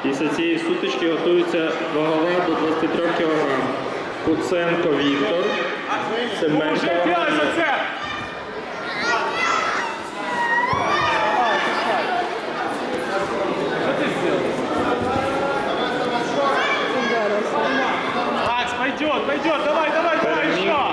Після цієї сутички готується вагова до 23 кг. Куценко Віктор. Це менша вага. Макс, пойдет, давай, еще!